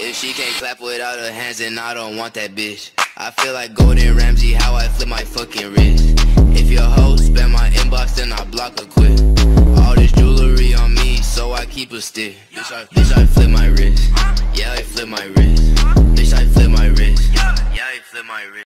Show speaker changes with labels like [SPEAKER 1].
[SPEAKER 1] If she can't clap without her hands, then I don't want that bitch. I feel like Gordon Ramsay, how I flip my fucking wrist. If your hoe spam my inbox, then I block her quick. All this jewelry on me, so I keep a stick. Bitch, I flip my wrist. Yeah, I flip my wrist. Bitch, I flip my wrist. Yeah, I flip my wrist.